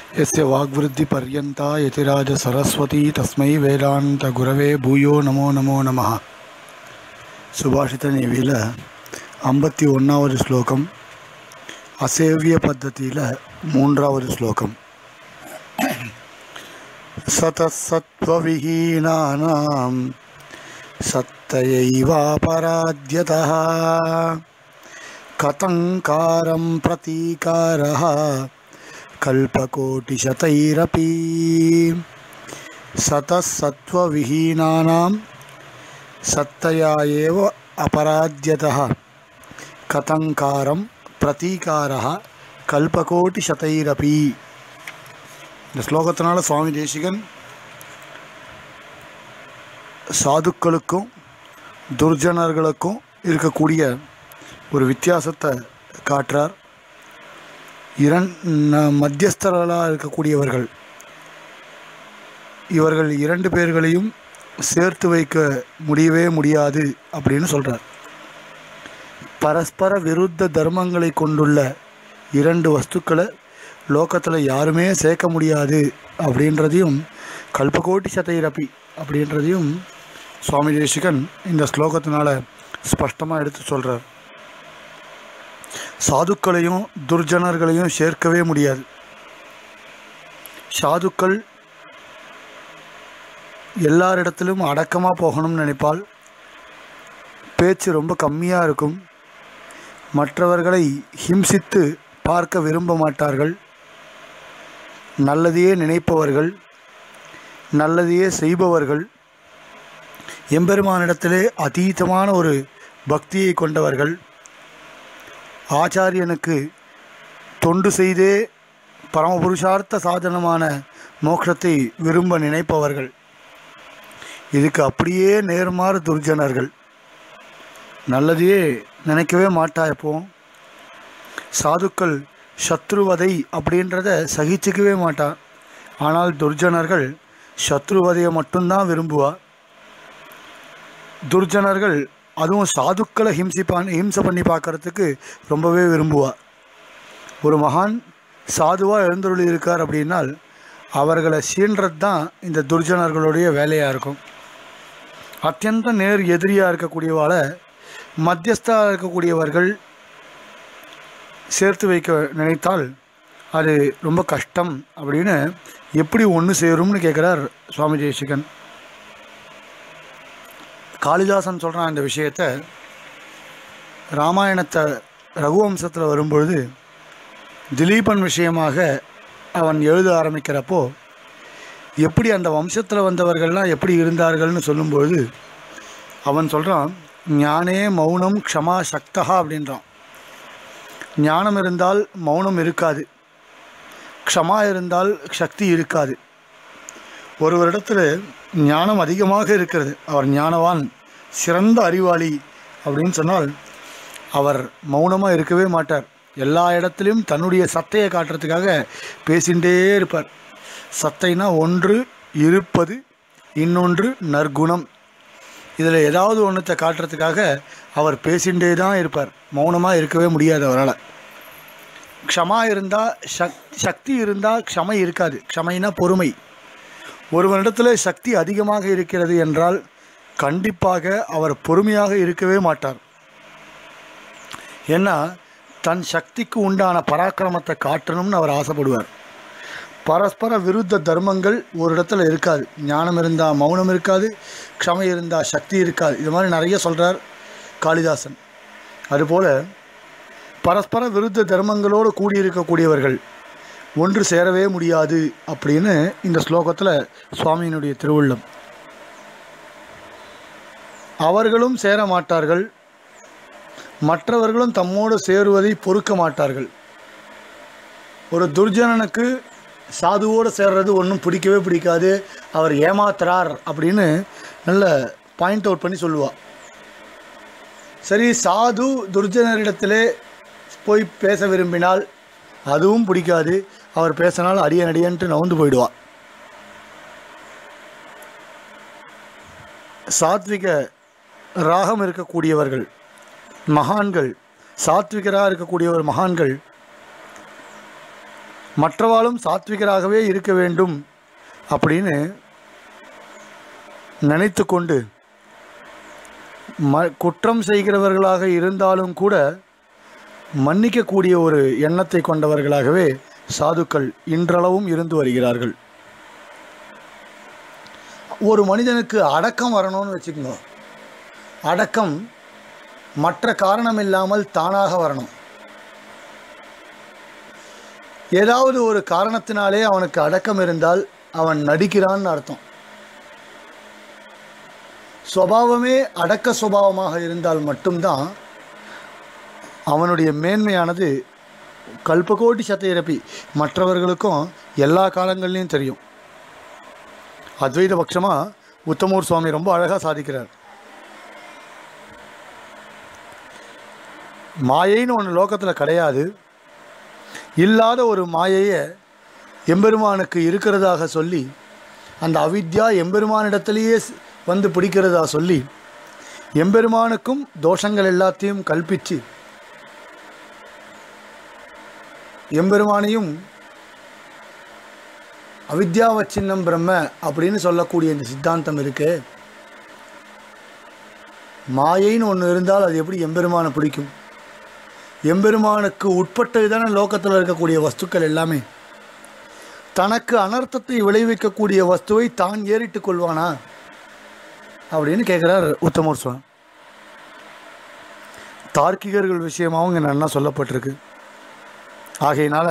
यस्य वाग्वृद्धि पर्यन्ता यतिराज सरस्वती तस्मै वेदांत गुरवे भूयो नमो नमो नमः. सुभाषित नेवील 51வது श्लोकम असेव्य पद्धतिயில் 3வது श्लोकम. सतसत्त्वविहीनानां सत्तयैवापराध्यतः कथंकारं प्रतीकारः कल्पकोटिशतैरपि. सतसत्त्वविहीनानां सत्तया एव अपराध्यतः कथंकारं प्रतीकारः कल्पकोटिशतैरपि. இந்த ஸ்லோகத்தினால சுவாமி தேசிகன் சாதுக்களுக்கும் துர்ஜனர்களுக்கும் இருக்கக்கூடிய ஒரு வித்தியாசத்தை காட்டுறார். மத்தியஸ்தர்களாக இருக்கக்கூடியவர்கள் இவர்கள் 2 பேர்களையும் சேர்த்து வைக்க முடியவே முடியாது அப்படின்னு சொல்கிறார். பரஸ்பர விருத்த தர்மங்களை கொண்டுள்ள 2 வஸ்துக்களை லோகத்தில் யாருமே சேர்க்க முடியாது அப்படின்றதையும் கல்பகோட்டி சதைரப்பி அப்படின்றதையும் சுவாமி தேசிகன் இந்த ஸ்லோகத்தினால ஸ்பஷ்டமாக எடுத்து சொல்கிறார். சாதுக்களையும் துர்ஜனர்களையும் சேர்க்கவே முடியாது. சாதுக்கள் எல்லாரிடத்திலும் அடக்கமாக போகணும்னு நினைப்பால், பேச்சு ரொம்ப கம்மியாக இருக்கும், மற்றவர்களை ஹிம்சித்து பார்க்க விரும்ப மாட்டார்கள், நல்லதையே நினைப்பவர்கள், நல்லதையே செய்பவர்கள், எம்பெருமானிடத்திலே அதீதமான ஒரு பக்தியை கொண்டவர்கள், ஆச்சாரியனுக்கு தொண்டு செய்தே பரமபுருஷார்த்த சாதனமான மோட்சத்தை விரும்ப நினைப்பவர்கள். இதுக்கு அப்படியே நேர்மாறு துர்ஜனர்கள். நல்லதையே நினைக்கவே மாட்டாப்போம். சாதுக்கள் சத்ருவதை அப்படின்றத சகிச்சுக்கவே மாட்டார். ஆனால் துர்ஜனர்கள் சத்ருவதையை மட்டும்தான் விரும்புவார். துர்ஜனர்கள் அதுவும் சாதுக்களை ஹிம்சை பண்ணி பார்க்கறதுக்கு ரொம்பவே விரும்புவார். ஒரு மகான் சாதுவாக எழுந்தருளி இருக்கார் அப்படின்னால் அவர்களை சீன்றது தான் இந்த துர்ஜனர்களுடைய வேலையாக இருக்கும். அத்தியந்த நேர் எதிரியாக இருக்கக்கூடியவாளை மத்தியஸ்தாக இருக்கக்கூடியவர்கள் சேர்த்து வைக்க நினைத்தால் அது ரொம்ப கஷ்டம் அப்படின்னு எப்படி ஒன்று சேரும்னு கேட்குறார் சுவாமி தேசிகன். காளிதாசன் சொல்கிறான் இந்த விஷயத்தை. ராமாயணத்தை ரகுவம்சத்தில் வரும்பொழுது திலீபன் விஷயமாக அவன் எழுத ஆரம்பிக்கிறப்போ எப்படி அந்த வம்சத்தில் வந்தவர்கள்லாம் எப்படி இருந்தார்கள்னு சொல்லும்பொழுது அவன் சொல்கிறான், ஞானே மௌனம் க்ஷமா சக்தா அப்படின்றான். ஞானம் இருந்தால் மௌனம் இருக்காது, க்ஷமா இருந்தால் சக்தி இருக்காது. ஒருவரிடத்தில் ஞானம் அதிகமாக இருக்கிறது, அவர் ஞானவான், சிறந்த அறிவாளி அப்படின்னு சொன்னால் அவர் மௌனமாக இருக்கவே மாட்டார். எல்லா இடத்துலையும் தன்னுடைய சத்தையை காட்டுறதுக்காக பேசிகிட்டே இருப்பார். சத்தைனா ஒன்று இருப்பது, இன்னொன்று நற்குணம். இதில் ஏதாவது ஒன்றத்தை காட்டுறதுக்காக அவர் பேசிகிட்டே தான் இருப்பார். மௌனமாக இருக்கவே முடியாது அவரால். க்ஷமா இருந்தால் சக்தி இருந்தால் க்ஷமை இருக்காது. க்ஷமைனா பொறுமை. ஒருவனிடத்தில் சக்தி அதிகமாக இருக்கிறது என்றால் கண்டிப்பாக அவர் பொறுமையாக இருக்கவே மாட்டார். ஏன்னா தன் சக்திக்கு உண்டான பராக்கிரமத்தை காட்டணும்னு அவர் ஆசைப்படுவார். பரஸ்பர விருத்த தர்மங்கள் ஒரு இடத்துல இருக்காது. ஞானம் இருந்தால் மௌனம் இருக்காது, க்ஷமை இருந்தால் சக்தி இருக்காது. இது மாதிரி நிறைய சொல்கிறார் காளிதாசன். அதுபோல் பரஸ்பர விருத்த தர்மங்களோடு கூடியிருக்கக்கூடியவர்கள் ஒன்று சேரவே முடியாது அப்படின்னு இந்த ஸ்லோகத்தில் சுவாமியினுடைய திருவுள்ளம். அவர்களும் சேர மாட்டார்கள், மற்றவர்களும் தம்மோடு சேருவதை பொறுக்க மாட்டார்கள். ஒரு துர்ஜனனுக்கு சாதுவோடு சேர்றது ஒன்றும் பிடிக்கவே பிடிக்காது, அவர் ஏமாத்துறார் அப்படின்னு நல்ல பாயிண்ட் அவுட் பண்ணி சொல்லுவாள். சரி, சாது துர்ஜனரிடத்திலே போய் பேச விரும்பினால் அதுவும் பிடிக்காது, அவர் பேசினால் அடியன்ட்டு நவுந்து போயிடுவாள். சாத்விக ராகம் இருக்கக்கூடியவர்கள் மகான்கள், சாத்விகராக இருக்கக்கூடியவர் மகான்கள் மற்றவாளும் சாத்விகராகவே இருக்க வேண்டும் அப்படின்னு நினைத்து கொண்டு குற்றம் செய்கிறவர்களாக இருந்தாலும் கூட மன்னிக்கக்கூடிய ஒரு எண்ணத்தை கொண்டவர்களாகவே சாதுக்கள் இன்றளவும் இருந்து வருகிறார்கள். ஒரு மனிதனுக்கு அடக்கம் வரணும்னு வச்சுக்கோங்க. அடக்கம் மற்ற காரணம் இல்லாமல் தானாக வரணும். ஏதாவது ஒரு காரணத்தினாலே அவனுக்கு அடக்கம் இருந்தால் அவன் நடிக்கிறான்னு அர்த்தம். சுபாவமே அடக்க சுபாவமாக இருந்தால் மட்டும்தான் அவனுடைய மேன்மையானது கல்பகோட்டி சத்தையிறப்பி மற்றவர்களுக்கும் எல்லா காலங்கள்லையும் தெரியும். அத்வைத பட்சமாக உத்தமூர் சுவாமி ரொம்ப அழகாக சாதிக்கிறார். மாயைன்னு ஒன்று லோகத்தில் கிடையாது. இல்லாத ஒரு மாயையை எம்பெருமானுக்கு இருக்கிறதாக சொல்லி அந்த அவித்யா எம்பெருமானிடத்திலேயே வந்து பிடிக்கிறதா சொல்லி எம்பெருமானுக்கும் தோஷங்கள் எல்லாத்தையும் கல்பித்து எம்பெருமானையும் அவித்யாவச்சின்னம் பிரம்ம அப்படின்னு சொல்லக்கூடிய இந்த சித்தாந்தம் இருக்கு. மாயைன்னு ஒன்று இருந்தால் அது எப்படி எம்பெருமானை பிடிக்கும்? எம்பெருமானுக்கு உட்பட்டது தானே லோகத்தில் இருக்கக்கூடிய வஸ்துக்கள் எல்லாமே. தனக்கு அனர்த்தத்தை விளைவிக்கக்கூடிய வஸ்துவை தான் ஏறிட்டு கொள்வானா அப்படின்னு கேட்குறார் உத்தமர் சுவாமி. தார்க்கிகர்கள் விஷயமாகவும் இங்கே நல்லா சொல்லப்பட்டிருக்கு. ஆகையினால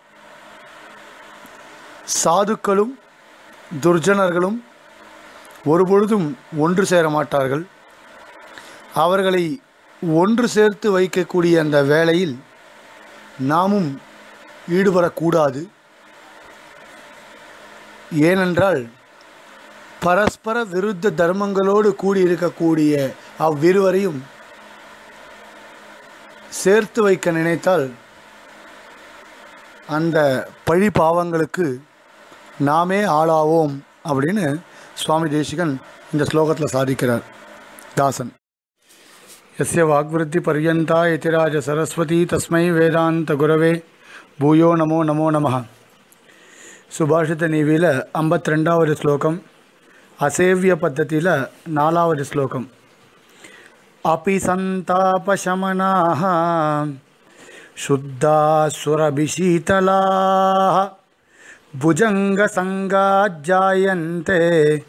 சாதுக்களும் துர்ஜனர்களும் ஒருபொழுதும் ஒன்று சேர மாட்டார்கள். அவர்களை ஒன்று சேர்த்து வைக்கக்கூடிய அந்த வேளையில் நாமும் ஈடுபடக்கூடாது. ஏனென்றால் பரஸ்பர விருத்த தர்மங்களோடு கூடியிருக்கக்கூடிய அவ்விருவரையும் சேர்த்து வைக்க நினைத்தால் அந்த பழி பாவங்களுக்கு நாமே ஆளாவோம் அப்படின்னு சுவாமி தேசிகன் இந்த ஸ்லோகத்தில் சாதிக்கிறார். தாசன் யஸ்ய வாக்விருத்தி பர்யந்தா யதிராஜ சரஸ்வதி தஸ்மை வேதாந்த குரவே பூயோ நமோ நமோ நமः. சுபாஷித நீவியில் 52வது ஸ்லோகம், அசேவிய பத்ததியில் 4வது ஸ்லோகம். அபி சந்தாபசமனாः சுத்தாசுரபிஷீதலாः புஜங்கசங்காஜ்ஜாயந்தே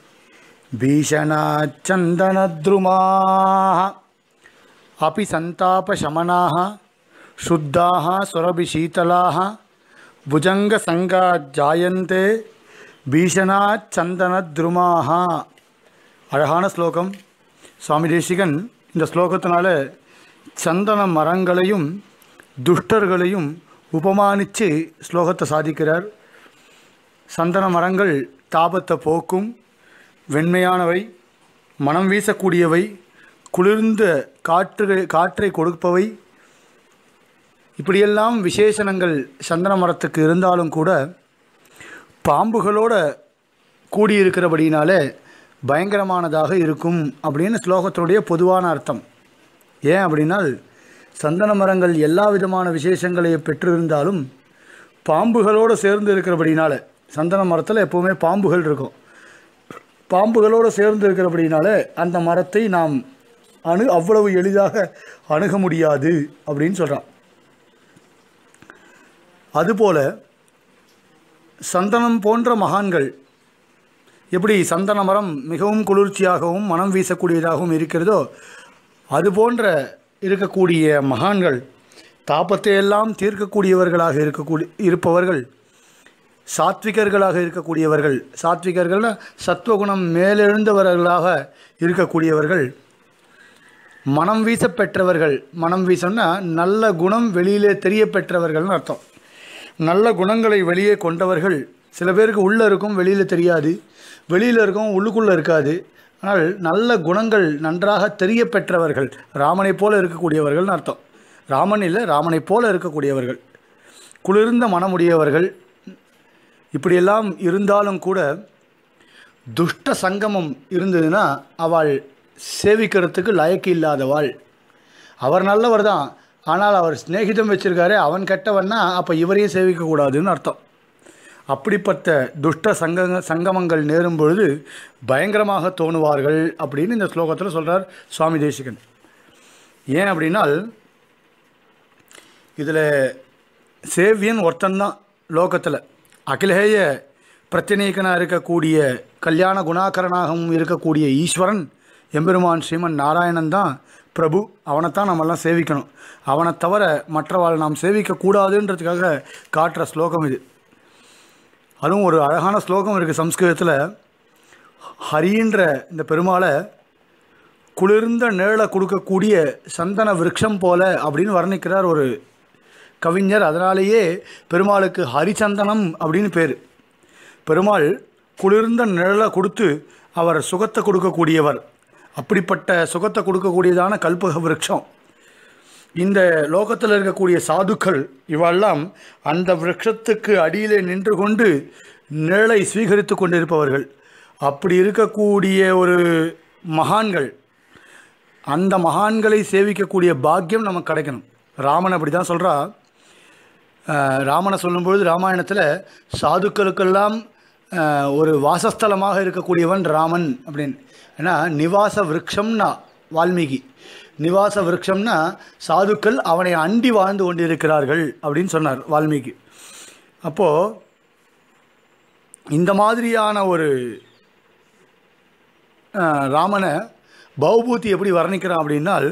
பீஷணாச்சந்தனத்ருமாः. अपि संतापशमनाः शुद्धाः सुरभिशीतलाः भुजंगसंगात् जायन्ते भीषणात् चंदनद्रुमाः. அழகான ஸ்லோகம். சுவாமி தேசிகன் இந்த ஸ்லோகத்தினால சந்தன மரங்களையும் துஷ்டர்களையும் உபமானித்து ஸ்லோகத்தை சாதிக்கிறார். சந்தன மரங்கள் தாபத்தை போக்கும், வெண்மையானவை, மனம் வீசக்கூடியவை, குளிர்ந்த காற்றை கொடுப்பவை, இப்படியெல்லாம் விசேஷணங்கள் சந்தன மரத்துக்கு இருந்தாலும் கூட பாம்புகளோடு கூடியிருக்கிறபடினாலே பயங்கரமானதாக இருக்கும் அப்படின்னு ஸ்லோகத்தினுடைய பொதுவான அர்த்தம். ஏன் அப்படின்னால் சந்தன மரங்கள் எல்லா விதமான விசேஷங்களை பெற்றிருந்தாலும் பாம்புகளோடு சேர்ந்து இருக்கிறபடினால, சந்தன மரத்தில் எப்போவுமே பாம்புகள் இருக்கும், பாம்புகளோடு சேர்ந்து இருக்கிறபடினால அந்த மரத்தை நாம் அவ்வளவு எளிதாக அணுக முடியாது அப்படின்னு சொல்கிறான். அதுபோல் சந்தனம் போன்ற மகான்கள் எப்படி சந்தன மரம் மிகவும் குளிர்ச்சியாகவும் மனம் வீசக்கூடியதாகவும் இருக்கிறதோ அதுபோன்ற இருக்கக்கூடிய மகான்கள், தாபத்தை எல்லாம் தீர்க்கக்கூடியவர்களாக இருப்பவர்கள், சாத்விகர்களாக இருக்கக்கூடியவர்கள், சாத்விகர்கள்னா சத்துவகுணம் மேலெழுந்தவர்களாக இருக்கக்கூடியவர்கள், மனம் வீச பெற்றவர்கள். மனம் வீசம்னா நல்ல குணம் வெளியிலே தெரிய பெற்றவர்கள்னு அர்த்தம். நல்ல குணங்களை வெளியே கொண்டவர்கள். சில பேருக்கு உள்ளே இருக்கும், வெளியில் தெரியாது, வெளியில் இருக்கும், உள்ளுக்குள்ளே இருக்காது. ஆனால் நல்ல குணங்கள் நன்றாக தெரிய பெற்றவர்கள், ராமனை போல இருக்கக்கூடியவர்கள்னு அர்த்தம். ராமன் இல்லை, ராமனை போல இருக்கக்கூடியவர்கள், குளிர்ந்த மனமுடையவர்கள். இப்படியெல்லாம் இருந்தாலும் கூட துஷ்ட சங்கமம் இருந்ததுன்னா அவள் சேவிக்கிறதுக்கு லாயக்கு இல்லாதவாள். அவர் நல்லவர் தான், ஆனால் அவர் சிநேகிதம் வச்சுருக்காரு, அவன் கெட்டவன்னா அப்போ இவரையும் சேவிக்கக்கூடாதுன்னு அர்த்தம். அப்படிப்பட்ட துஷ்ட சங்கமங்கள் நேரும் பொழுது பயங்கரமாக தோணுவார்கள் அப்படின்னு இந்த ஸ்லோகத்தில் சொல்கிறார் சுவாமி தேசிகன். ஏன் அப்படின்னால் இதில் சேவியன் ஒருத்தந்தான் லோகத்தில் அகிலேய பிரத்தினேகனாக இருக்கக்கூடிய கல்யாண குணாகரனாகவும் இருக்கக்கூடிய ஈஸ்வரன் எம்பெருமான் ஸ்ரீமன் நாராயணன் தான் பிரபு. அவனைத்தான் நம்மெல்லாம் சேவிக்கணும். அவனை தவிர மற்றவாள் நாம் சேவிக்கக்கூடாதுன்றதுக்காக காட்டுற ஸ்லோகம் இது. அதுவும் ஒரு அழகான ஸ்லோகம் இருக்குது சம்ஸ்கிருதத்தில். ஹரின்ற இந்த பெருமாளை குளிர்ந்த நிழலை கொடுக்கக்கூடிய சந்தன விருட்சம் போல அப்படின்னு வர்ணிக்கிறார் ஒரு கவிஞர். அதனாலேயே பெருமாளுக்கு ஹரிச்சந்தனம் அப்படின்னு பேர். பெருமாள் குளிர்ந்த நிழலை கொடுத்து அவர் சுகத்தை கொடுக்கக்கூடியவர். அப்படிப்பட்ட சுகத்தை கொடுக்கக்கூடியதான கல்பக விருட்சம். இந்த லோகத்தில் இருக்கக்கூடிய சாதுக்கள் இவெல்லாம் அந்த விருட்சத்துக்கு அடியிலே நின்று கொண்டு நிழலை ஸ்வீகரித்து கொண்டிருப்பவர்கள். அப்படி இருக்கக்கூடிய ஒரு மகான்கள், அந்த மகான்களை சேவிக்கக்கூடிய பாக்கியம் நமக்கு கிடைக்கணும். ராமன் அப்படி தான் சொல்கிறா. ராமனை சொல்லும்பொழுது ராமாயணத்தில் சாதுக்களுக்கெல்லாம் ஒரு வாசஸ்தலமாக இருக்கக்கூடியவன் ராமன் அப்படின்னு. ஏன்னா நிவாச விருட்சம்னா வால்மீகி, நிவாச விருட்சம்னா சாதுக்கள் அவனை அண்டி வாழ்ந்து கொண்டிருக்கிறார்கள் அப்படின்னு சொன்னார் வால்மீகி. அப்போது இந்த மாதிரியான ஒரு ராமனை பௌபூதி எப்படி வர்ணிக்கிறான் அப்படின்னால்,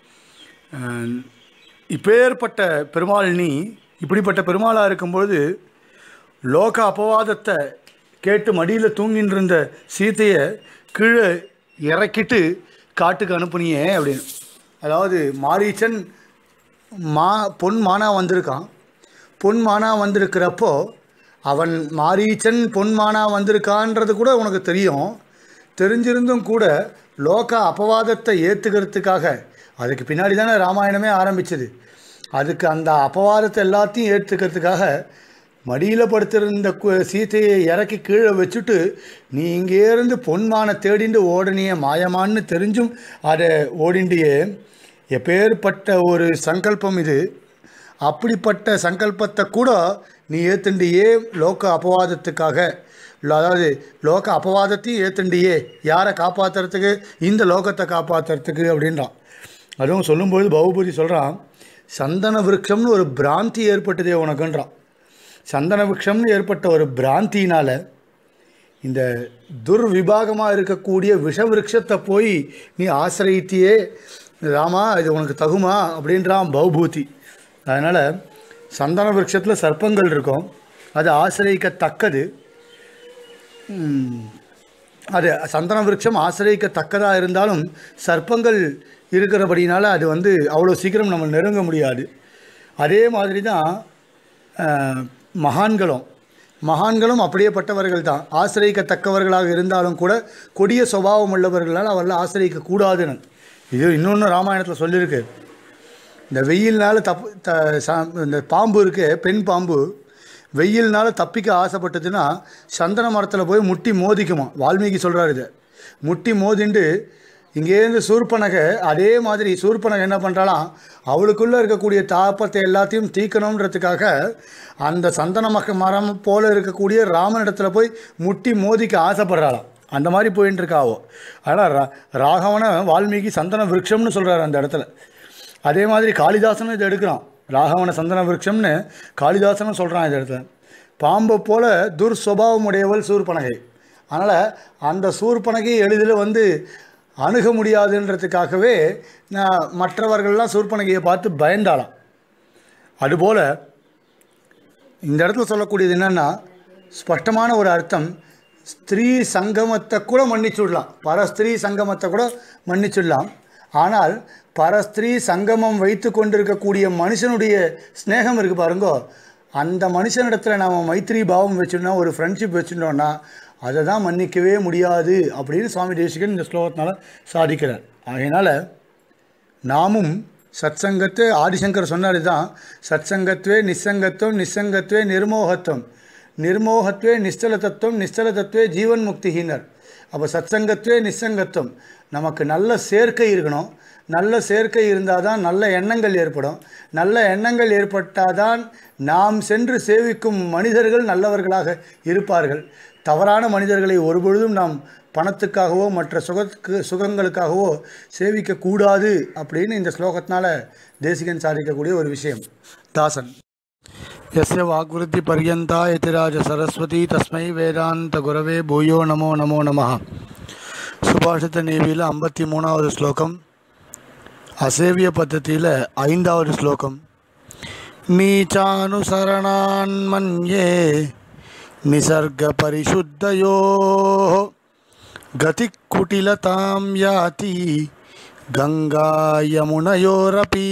இப்பேற்பட்ட பெருமாள் நீ இப்படிப்பட்ட பெருமாளாக இருக்கும்பொழுது லோக அபவாதத்தை கேட்டு மடியில் தூங்கின்னு இருந்த சீத்தையை கீழே இறக்கிட்டு காட்டுக்கு அனுப்புனியே அப்படின்னு. அதாவது மாரீச்சன் பொன் மானா வந்திருக்கான். பொன் மானா வந்திருக்கிறப்போ அவன் மாரீச்சன் பொன் மானா வந்திருக்கான்றது கூட உனக்கு தெரியும். தெரிஞ்சிருந்தும் கூட லோக அபவாதத்தை ஏற்றுக்கிறதுக்காக, அதுக்கு பின்னாடி தானே ராமாயணமே ஆரம்பிச்சது, அதுக்கு அந்த அபவாதத்தை எல்லாத்தையும் ஏற்றுக்கிறதுக்காக மடியில் படுத்திருந்த சீத்தையை இறக்கி கீழே வச்சுட்டு நீ இங்கேருந்து பொன்மானை தேடிண்டு ஓடனிய மாயமான்னு தெரிஞ்சும் அதை ஓடிண்டியே. எப்பேற்பட்ட ஒரு சங்கல்பம் இது. அப்படிப்பட்ட சங்கல்பத்தை கூட நீ ஏற்றுண்டியே லோக அபவாதத்துக்காக. அதாவது லோக அபவாதத்தையும் ஏற்றுண்டியே. யாரை காப்பாற்றுறதுக்கு? இந்த லோகத்தை காப்பாற்றுறதுக்கு அப்படின்றான். அதுவும் சொல்லும்போது பௌபூதி சொல்கிறான், சந்தன விருட்சம்னு ஒரு பிராந்தி ஏற்பட்டதே உனக்குன்றான். சந்தன விருட்சம்னு ஏற்பட்ட ஒரு பிராந்தினால் இந்த துர்விபாகமாக இருக்கக்கூடிய விஷ விருட்சத்தை போய் நீ ஆசிரியத்தியே ராமா, இது உனக்கு தகுமா அப்படின்றான் பௌபூதி. அதனால் சந்தன விருட்சத்தில் சர்ப்பங்கள் இருக்கும், அது ஆசிரியக்கத்தக்கது. அது சந்தன விருட்சம் ஆசிரியக்கத்தக்கதாக இருந்தாலும் சர்ப்பங்கள் இருக்கிறபடினால அது அவ்வளோ சீக்கிரம் நம்ம நெருங்க முடியாது. அதே மாதிரி தான் மகான்களும் அப்படியேப்பட்டவர்கள் தான். ஆசிரியக்கத்தக்கவர்களாக இருந்தாலும் கூட கொடிய சுபாவம் உள்ளவர்களால் அவர்கள் ஆசிரியக்கக்கூடாதுன்னு இது இன்னொன்று ராமாயணத்தில் சொல்லியிருக்கு. இந்த வெயில்னால் இந்த பாம்பு இருக்கு, பெண் பாம்பு வெயில்னால் தப்பிக்க ஆசைப்பட்டதுன்னா சந்தன மரத்தில் போய் முட்டி மோதிக்குமா. வால்மீகி சொல்கிறார் இதை. முட்டி மோதிண்டு இங்கேருந்து சூர்பனகை, அதே மாதிரி சூர்பனகை என்ன பண்ணுறாலாம், அவளுக்குள்ளே இருக்கக்கூடிய தாப்பத்தை எல்லாத்தையும் தீக்கணுன்றதுக்காக அந்த சந்தன மரம் போல் இருக்கக்கூடிய ராமனிடத்தில் போய் முட்டி மோதிக்க ஆசைப்படுறாளாம். அந்த மாதிரி போயின்னு இருக்காவோ. ஆனால் ராகவனை வால்மீகி சந்தன விருட்சம்னு சொல்கிறார் அந்த இடத்துல. அதே மாதிரி காளிதாசனும் இதை எடுக்கிறான். ராகவன சந்தன விருட்சம்னு காளிதாசனும் சொல்கிறான் இந்த இடத்துல. பாம்பை போல் துர்ஸ்வபாவம் உடையவள் சூர்பனகை. அதனால் அந்த சூர்பனகை எளிதில் அணுக முடியாதுன்றதுக்காகவே மற்றவர்கள்லாம் சூர்பனகையை பார்த்து பயந்தாளாம். அதுபோல் இந்த இடத்துல சொல்லக்கூடியது என்னென்னா, ஸ்பஷ்டமான ஒரு அர்த்தம், ஸ்திரீ சங்கமத்தை கூட மன்னிச்சுடலாம், பரஸ்திரீ சங்கமத்தை கூட மன்னிச்சுடலாம். ஆனால் பரஸ்திரீ சங்கமம் வைத்து கொண்டிருக்கக்கூடிய மனுஷனுடைய ஸ்நேகம் இருக்குது பாருங்கோ, அந்த மனுஷனிடத்தில் நாம் மைத்திரி பாவம் வச்சுருந்தோம், ஒரு ஃப்ரெண்ட்ஷிப் வச்சுருந்தோன்னா அதை தான் மன்னிக்கவே முடியாது அப்படின்னு சுவாமி தேசிகன் இந்த ஸ்லோகத்தினால சாதிக்கிறார். ஆகையினால் நாமும் சத்சங்கத்தை ஆதிசங்கர் சொன்னார் தான், சத்சங்கத்வே நிசங்கத்துவம், நிசங்கத்வே நிர்மோகத்துவம், நிர்மோகத்வே நிஸ்தல தத்துவம், நிஸ்தல தத்துவே ஜீவன் முக்திஹீனர். அப்போ சத்சங்கத்வே நிசங்கத்துவம், நமக்கு நல்ல சேர்க்கை இருக்கணும், நல்ல சேர்க்கை இருந்தால் தான் நல்ல எண்ணங்கள் ஏற்படும். நல்ல எண்ணங்கள் ஏற்பட்டால் தான் நாம் சென்று சேவிக்கும் மனிதர்கள் நல்லவர்களாக இருப்பார்கள். தவறான மனிதர்களை ஒருபொழுதும் நாம் பணத்துக்காகவோ மற்ற சுகங்களுக்காகவோ சேவிக்கக்கூடாது அப்படின்னு இந்த ஸ்லோகத்தினால தேசிகன் சாதிக்கக்கூடிய ஒரு விஷயம். தாசன் यस्य वाग्वृत्ति पर्यन्ता यतिराज सरस्वती तस्मै वेदांत गुरवे भूयो नमो नमो नमः. சுபாஷித நீவியில் 53வது ஸ்லோகம், அசேவிய பத்ததியில் 5வது ஸ்லோகம். நீச்சானுசரணான் மன்யே நிசர்க பரிசுத்தயோ கதி குட்டிலதாம் யாதி கங்கா யமுனயோரபி.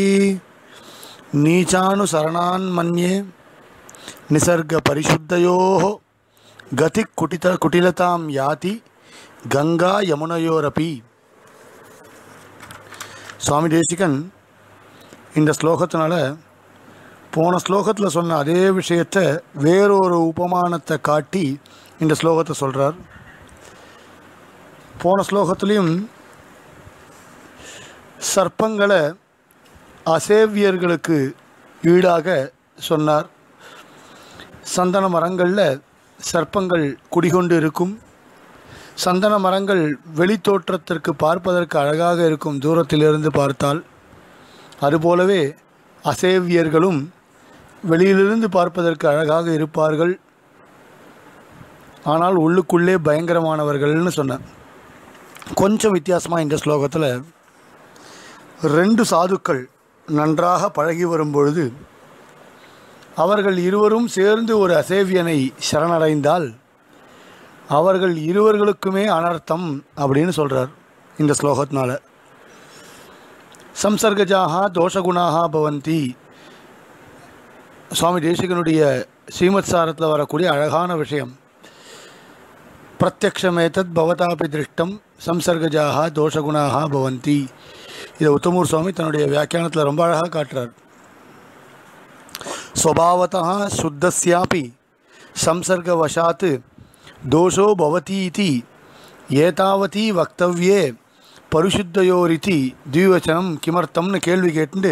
நீச்சானுசரணான் மன்யே நிசர்க பரிசுத்தயோ கதி குட்டிலதாம் யாதி கங்கா யமுனயோரபி. சுவாமி தேசிகன் இந்த ஸ்லோகத்தினால போன ஸ்லோகத்தில் சொன்ன அதே விஷயத்தை வேறொரு உபமானத்தை காட்டி இந்த ஸ்லோகத்தை சொல்கிறார். போன ஸ்லோகத்திலையும் சர்ப்பங்களை அசேவியர்களுக்கு ஈடாக சொன்னார். சந்தன மரங்களில் சர்ப்பங்கள் குடிகொண்டு இருக்கும். சந்தன மரங்கள் வெளித்தோற்றத்திற்கு பார்ப்பதற்கு அழகாக இருக்கும் தூரத்திலிருந்து பார்த்தால். அதுபோலவே அசேவியர்களும் வெளியிலிருந்து பார்ப்பதற்கு அழகாக இருப்பார்கள், ஆனால் உள்ளுக்குள்ளே பயங்கரமானவர்கள்னு சொன்னார். கொஞ்சம் வித்தியாசமாக இந்த ஸ்லோகத்தில் 2 சாதுக்கள் நன்றாக பழகி வரும்பொழுது அவர்கள் இருவரும் சேர்ந்து ஒரு அசேவியனை சரணடைந்தால் அவர்கள் இருவர்களுக்குமே அனர்த்தம் அப்படின்னு சொல்கிறார் இந்த ஸ்லோகத்தினால. சம்சர்கஜாக தோஷகுணாக பவந்தி. சுவாமி தேசிகனுடைய ஸ்ரீமத் சாரத்தில் வரக்கூடிய அழகான விஷயம். பிரத்யக்ஷமேதத் பவதாபி திருஷ்டம் சம்சர்கஜாக தோஷகுணாக பவந்தி. இதை உத்தமூர் சுவாமி தன்னுடைய வியாக்கியானத்தில் ரொம்ப அழகாக காட்டுறார். ஸ்வபாவதா சுத்தஸ்யாபி சம்சர்கவசாத் தோஷோ பவதீதி ஏதாவதி வக்தவ்யே பரிசுத்தயோரிதி திவ்யவச்சனம் கிமர்த்தம்னு கேள்வி கேட்டு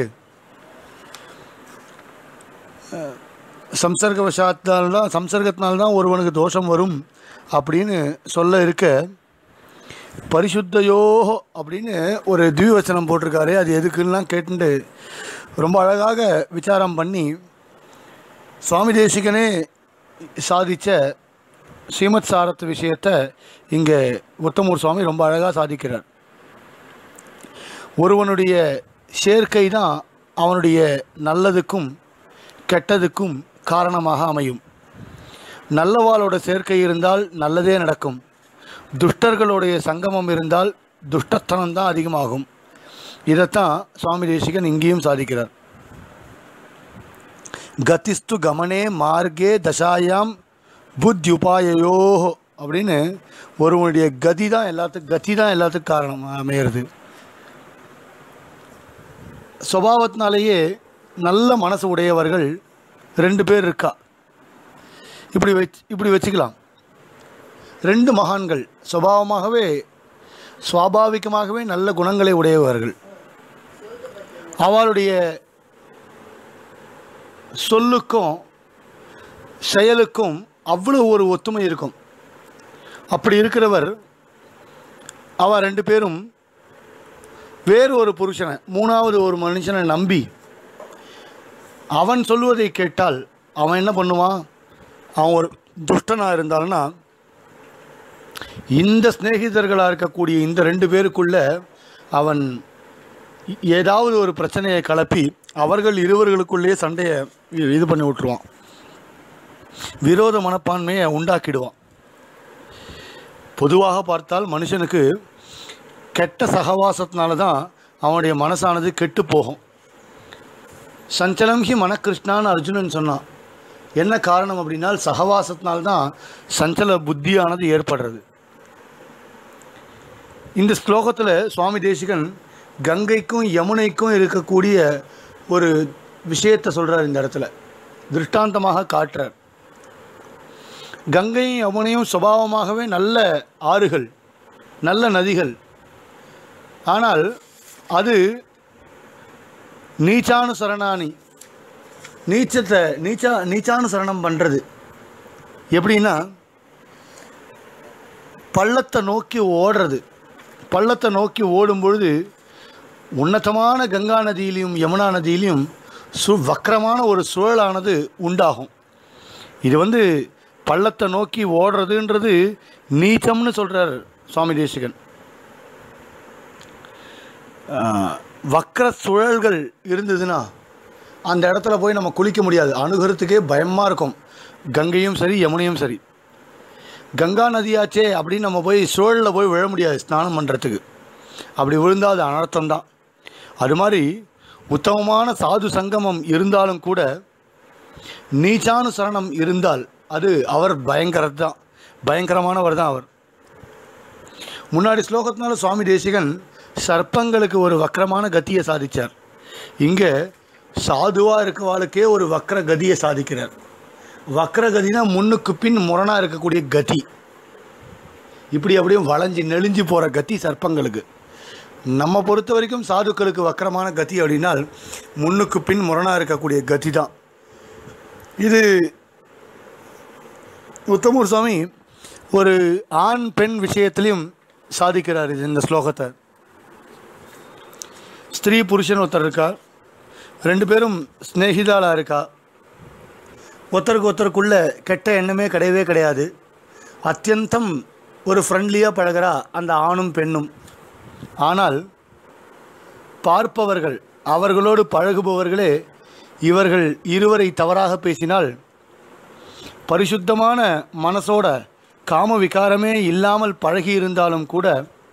சம்சர்கத்தினால்தான் ஒருவனுக்கு தோஷம் வரும் அப்படின்னு சொல்ல இருக்க பரிசுத்தயோ அப்படின்னு ஒரு திவ்யவச்சனம் போட்டிருக்காரு. அது எதுக்குலாம் கேட்டு ரொம்ப அழகாக விசாரம் பண்ணி சுவாமி தேசிகனே சாதித்த ஸ்ரீமத் சாரத்து விஷயத்தை இங்கே உத்தமூர் சுவாமி ரொம்ப அழகாக சாதிக்கிறார். ஒருவனுடைய சேர்க்கை தான் அவனுடைய நல்லதுக்கும் கெட்டதுக்கும் காரணமாக அமையும். நல்லவாளோட சேர்க்கை இருந்தால் நல்லதே நடக்கும். துஷ்டர்களுடைய சங்கமம் இருந்தால் துஷ்டத்தனம்தான் அதிகமாகும். இதைத்தான் சுவாமி தேசிகன் இங்கேயும் சாதிக்கிறார். கதிஸ்து கமனே மார்கே தசாயாம் புத்தியுபாயோ அப்படின்னு ஒருவனுடைய கதி தான் எல்லாத்துக்கும் காரணம் அமையிறது. சுபாவத்தினாலேயே நல்ல மனசு உடையவர்கள் 2 பேர் இருக்கா. இப்படி வச்சுக்கலாம். 2 மகான்கள் சுவாபாவிகமாகவே நல்ல குணங்களை உடையவர்கள். அவளுடைய சொல்லுக்கும் செயலுக்கும் அவ்வளோ ஒரு ஒத்துமை இருக்கும். அப்படி இருக்கிறவர் அவ 2 பேரும் வேறு ஒரு புருஷனை, 3வது ஒரு மனுஷனை நம்பி அவன் சொல்லுவதை கேட்டால் அவன் என்ன பண்ணுவான்? அவன் ஒரு துஷ்டனாக இருந்தால்னா இந்த சிநேகிதர்களாக இருக்கக்கூடிய இந்த 2 பேருக்குள்ள அவன் ஏதாவது ஒரு பிரச்சனையை கிளப்பி அவர்கள் இருவர்களுக்குள்ளேயே சண்டையை இது பண்ணி விட்டுருவான். விரோத மனப்பான்மையை உண்டாக்கிடுவான். பொதுவாக பார்த்தால் மனுஷனுக்கு கெட்ட சகவாசத்தினால தான் அவனுடைய மனசானது கெட்டு போகும். சஞ்சலம் ஹி மனகிருஷ்ணான்னு அர்ஜுனன் சொன்னான். என்ன காரணம் அப்படின்னா சகவாசத்தினால்தான் சஞ்சல புத்தியானது ஏற்படுறது. இந்த ஸ்லோகத்தில் சுவாமி தேசிகன் கங்கைக்கும் யமுனைக்கும் இருக்கக்கூடிய ஒரு விஷயத்தை சொல்கிறார். இந்த இடத்துல திருஷ்டாந்தமாக காட்டுறார். கங்கையும் யமுனையும் சுபாவமாகவே நல்ல ஆறுகள், நல்ல நதிகள். ஆனால் அது நீச்சானுசரணானி, நீச்சானுசரணம் பண்ணுறது. எப்படின்னா பள்ளத்தை நோக்கி ஓடுறது. பள்ளத்தை நோக்கி ஓடும் பொழுது உன்னதமான கங்கா நதியிலையும் யமுனா நதியிலையும் வக்கரமான ஒரு சுழலானது உண்டாகும். இது பள்ளத்தை நோக்கி ஓடுறதுன்றது நீச்சம்னு சொல்கிறார் சுவாமி தேசிகன். வக்கர சுழல்கள் இருந்ததுன்னா அந்த இடத்துல போய் நம்ம குளிக்க முடியாது, அணுகிறதுக்கே பயமாக இருக்கும். கங்கையும் சரி யமுனையும் சரி. கங்கா நதியாச்சே அப்படின்னு நம்ம போய் சுழலில் போய் விழ முடியாது ஸ்நானம் பண்ணுறதுக்கு. அப்படி விழுந்தால் அது அனர்த்தம்தான். அது மாதிரி உத்தமமான சாது சங்கமம் இருந்தாலும் கூட நீச்சானுசரணம் இருந்தால் அது அவர் பயங்கரமானவர் தான் அவர். முன்னாடி ஸ்லோகத்தினால சுவாமி தேசிகன் சர்ப்பங்களுக்கு ஒரு வக்கரமான கத்தியை சாதித்தார். இங்கே சாதுவாக இருக்கவாளுக்கே ஒரு வக்கர கதியை சாதிக்கிறார். வக்கர கதினா முன்னுக்கு பின் முரணாக இருக்கக்கூடிய கதி. இப்படி அப்படியே வளைஞ்சி நெளிஞ்சு போகிற கத்தி சர்ப்பங்களுக்கு. நம்ம பொறுத்த வரைக்கும் சாதுக்களுக்கு வக்கரமான கதி அப்படின்னால் முன்னுக்கு பின் முரணாக இருக்கக்கூடிய கதி தான். இது உத்தமூர் சுவாமி ஒரு ஆண் பெண் விஷயத்திலையும் சாதிக்கிறார். இது இந்த ஸ்லோகத்தை. ஸ்திரீ புருஷன் ஒருத்தர் இருக்கா, ரெண்டு பேரும் ஸ்நேகிதாளாக இருக்கா. ஒருத்தருக்கு ஒருத்தருக்குள்ள கெட்ட எண்ணமே கிடையவே கிடையாது. அத்தியந்தம் ஒரு ஃப்ரெண்ட்லியாக பழகிறா அந்த ஆணும் பெண்ணும். ஆனால் பார்ப்பவர்கள், அவர்களோடு பழகுபவர்களே இவர்கள் இருவரை தவறாக பேசினால் பரிசுத்தமான மனசோட காம விகாரமே இல்லாமல் பழகி இருந்தாலும் கூட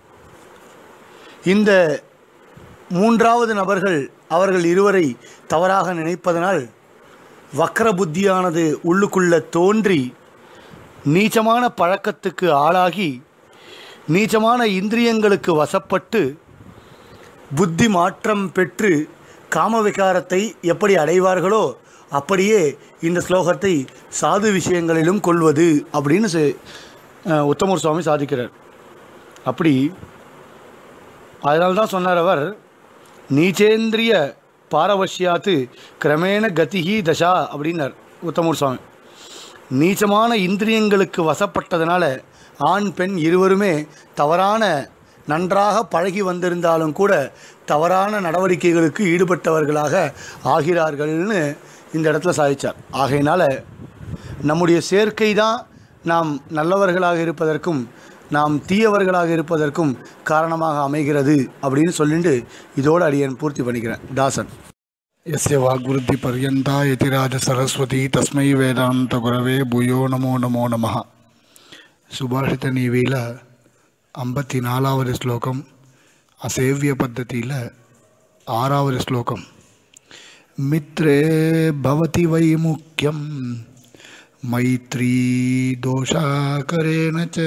இந்த மூன்றாவது நபர்கள் அவர்கள் இருவரை தவறாக நினைப்பதனால் வக்கர புத்தியானது உள்ளுக்குள்ள தோன்றி நீச்சமான பழக்கத்துக்கு ஆளாகி நீச்சமான இந்திரியங்களுக்கு வசப்பட்டு புத்தி மாற்றம் பெற்று காமவிகாரத்தை எப்படி அடைவார்களோ அப்படியே இந்த ஸ்லோகத்தை சாது விஷயங்களிலும் கொள்வது அப்படின்னு உத்தமூர் சுவாமி சாதிக்கிறார். அப்படி அதனால்தான் சொன்னார் அவர், நீச்சேந்திரிய பாரவஷ்யாத்து கிரமேண கதிஹி தசா அப்படின்னார் உத்தமூர் சுவாமி. நீச்சமான இந்திரியங்களுக்கு வசப்பட்டதுனால ஆண் பெண் இருவருமே தவறான நன்றாக பழகி வந்திருந்தாலும் கூட தவறான நடவடிக்கைகளுக்கு ஈடுபட்டவர்களாக ஆகிறார்கள்னு இந்த இடத்துல சாதித்தார். ஆகையினால் நம்முடைய சேர்க்கை தான் நாம் நல்லவர்களாக இருப்பதற்கும் நாம் தீயவர்களாக இருப்பதற்கும் காரணமாக அமைகிறது அப்படின்னு சொல்லிட்டு இதோடு அடியேன் பூர்த்தி பண்ணிக்கிறேன். தாசன். यस्य वाग्वृद्धि पर्यन्ता यतिराज सरस्वती तस्मै वेदांत गुरवे भूयो नमो नमो नमः. சுபாஷித நீவியில் 54வது ஸ்லோகம், அசேவிய பத்ததியில் 6வது ஸ்லோகம். மித்ரே பவதி வை முக்கியம் மைத்ரீ தோஷாகரேண ச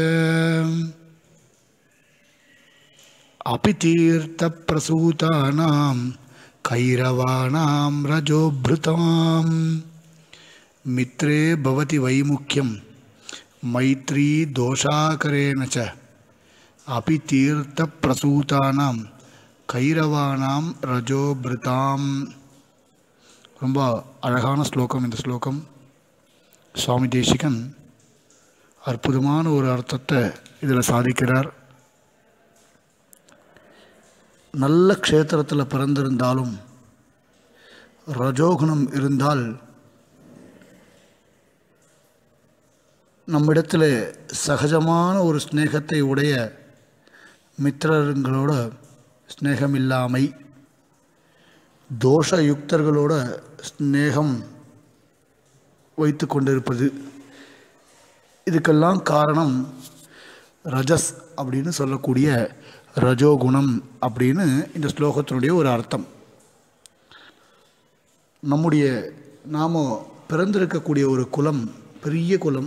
அபி தீர்த்த பிரசூதானாம் கைரவாணாம் ரஜோபிருதாம். மித்ரே பவதி வைமுக்கியம் மைத்ரீ தோஷாகரேண ச அபி தீர்த்த பிரசூதானாம் கைரவாணாம் ரஜோபிருதாம். ரொம்ப அழகான ஸ்லோகம் இந்த ஸ்லோகம். சுவாமி தேசிகன் அற்புதமான ஒரு அர்த்தத்தை இதில் சாதிக்கிறார். நல்ல க்ஷேத்திரத்தில் பிறந்திருந்தாலும் ரஜோகுணம் இருந்தால் நம்மிடத்தில் சகஜமான ஒரு ஸ்நேகத்தை உடைய மித்திரங்களோட ஸ்நேகமில்லாமை, தோஷயுக்தர்களோட ஸ்நேகம் வைத்து கொண்டிருப்பது, இதுக்கெல்லாம் காரணம் ரஜஸ் அப்படின்னு சொல்லக்கூடிய ரஜோகுணம் அப்படின்னு இந்த ஸ்லோகத்தினுடைய ஒரு அர்த்தம். நாம் பிறந்திருக்கக்கூடிய ஒரு குலம் பெரிய குலம்,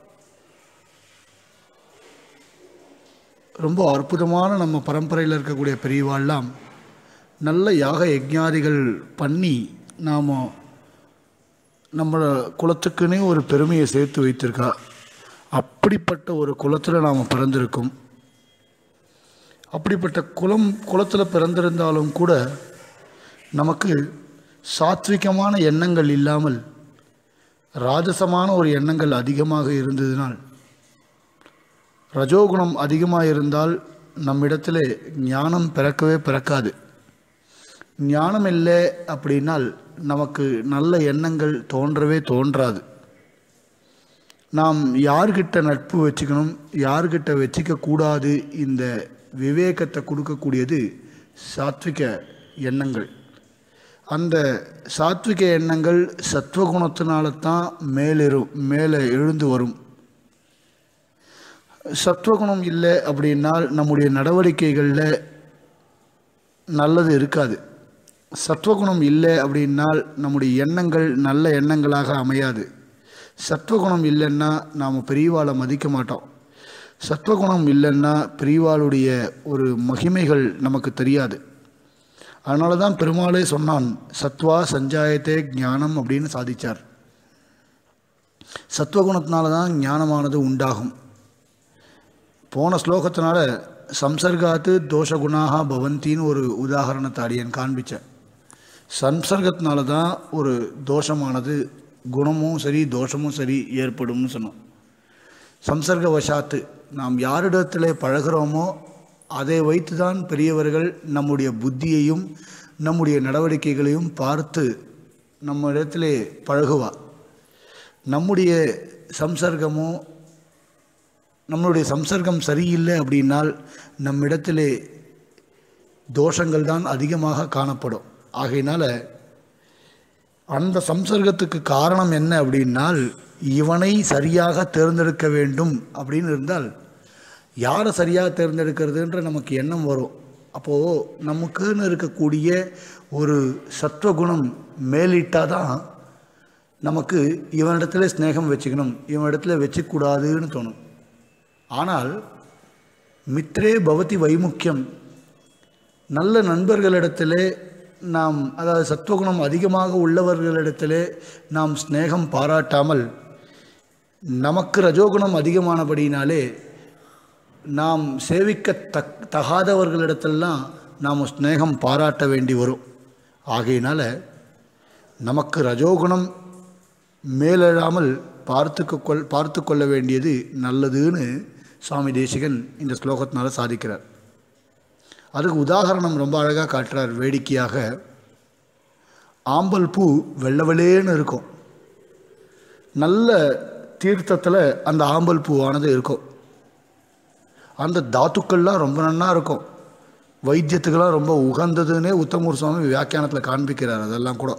ரொம்ப அற்புதமான நம்ம பரம்பரையில் இருக்கக்கூடிய பெரியவாள்லாம் நல்ல யாக யஜ்ஞாதிகள் பண்ணி நாம் நம்ம குலத்துக்குன்னே ஒரு பெருமையை சேர்த்து வைத்திருக்கா. அப்படிப்பட்ட ஒரு குலத்தில் நாம் பிறந்திருக்கோம். அப்படிப்பட்ட குலத்தில் பிறந்திருந்தாலும் கூட நமக்கு சாத்விகமான எண்ணங்கள் இல்லாமல் ராஜசமான ஒரு எண்ணங்கள் அதிகமாக இருந்ததினால், ரஜோகுணம் அதிகமாக இருந்தால் நம்மிடத்தில் ஞானம் பிறக்கவே பிறக்காது. ஞானம் இல்லை அப்படின்னால் நமக்கு நல்ல எண்ணங்கள் தோன்றவே தோன்றாது. நாம் யார்கிட்ட நட்பு வச்சுக்கணும், யார்கிட்ட வச்சுக்கக்கூடாது, இந்த விவேகத்தை கொடுக்கக்கூடியது சாத்விக எண்ணங்கள். அந்த சாத்விக எண்ணங்கள் சத்வகுணத்தினால தான் மேலே எழுந்து வரும். சத்வகுணம் இல்லை அப்படின்னால் நம்முடைய நடவடிக்கைகளில் நல்லது இருக்காது. சத்வகுணம் இல்லை அப்படின்னால் நம்முடைய எண்ணங்கள் நல்ல எண்ணங்களாக அமையாது. சத்வகுணம் இல்லைன்னா நாம் பெரியவாளை மதிக்க மாட்டோம். சத்வகுணம் இல்லைன்னா பெரியவாளுடைய ஒரு மகிமைகள் நமக்கு தெரியாது. அதனால தான் பெருமாளே சொன்னான், சத்வா சஞ்சாயத்தே ஞானம் அப்படின்னு சாதித்தார். சத்வகுணத்தினால தான் ஞானமானது உண்டாகும். போன ஸ்லோகத்தினால சம்சர்காத்து தோஷகுணாக பவந்தின்னு ஒரு உதாரணத்தை அடியன் காண்பித்தேன். சம்சர்கத்தினால தான் ஒரு தோஷமானது, குணமும் சரி தோஷமும் சரி ஏற்படும்னு சொன்னோம். சம்சர்க வசாத்து நாம் யாரிடத்தில் பழகிறோமோ அதை வைத்து தான் பெரியவர்கள் நம்முடைய புத்தியையும் நம்முடைய நடவடிக்கைகளையும் பார்த்து நம்ம இடத்துல பழகுவா. நம்முடைய சம்சர்க்கம் சரியில்லை அப்படின்னால் நம்மிடத்திலே தோஷங்கள் தான் அதிகமாக காணப்படும். ஆகையினால் அந்த சம்சர்க்கத்துக்கு காரணம் என்ன அப்படின்னால், இவனை சரியாக தேர்ந்தெடுக்க வேண்டும் அப்படின்னு இருந்தால் யாரை சரியாக தேர்ந்தெடுக்கிறதுன்ற நமக்கு எண்ணம் வரும். அப்போது நமக்குன்னு இருக்கக்கூடிய ஒரு சத்வகுணம் மேலிட்டால் தான் நமக்கு இவனிடத்துல ஸ்நேகம் வச்சுக்கணும், இவனிடத்துல வச்சுக்கூடாதுன்னு தோணும். ஆனால் மித்ரே பவதி வைமுக்கியம், நல்ல நண்பர்களிடத்திலே நாம், அதாவது சத்வகுணம் அதிகமாக உள்ளவர்களிடத்திலே நாம் ஸ்நேகம் பாராட்டாமல், நமக்கு ரஜோகுணம் அதிகமானபடினாலே நாம் சேவிக்க தகாதவர்களிடத்திலெல்லாம் நாம் ஸ்நேகம் பாராட்ட வேண்டி வரும். ஆகையினால் நமக்கு ரஜோகுணம் மேலெழாமல் பார்த்து கொள்ள வேண்டியது நல்லதுன்னு சுவாமி தேசிகன் இந்த ஸ்லோகத்தினால சாதிக்கிறார். அதுக்கு உதாரணம் ரொம்ப அழகாக காட்டுறார். வேடிக்கையாக, ஆம்பல் பூ வெள்ளவெளேன்னு இருக்கும். நல்ல தீர்த்தத்தில் அந்த ஆம்பல் பூவானது இருக்கும். அந்த தாத்துக்கள்லாம் ரொம்ப நன்னா இருக்கும். வைத்தியத்துக்கெல்லாம் ரொம்ப உகந்ததுன்னே உத்தமூர் சுவாமி வியாக்கியானத்தில் காண்பிக்கிறார். அதெல்லாம் கூட.